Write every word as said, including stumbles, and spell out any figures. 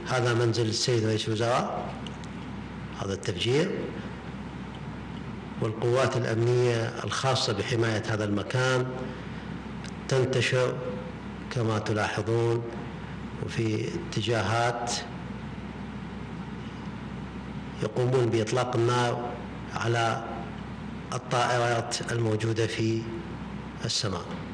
هذا منزل السيد رئيس الوزراء، هذا التفجير، والقوات الأمنية الخاصة بحماية هذا المكان تنتشر كما تلاحظون وفي اتجاهات، يقومون بإطلاق النار على الطائرات الموجودة في السماء.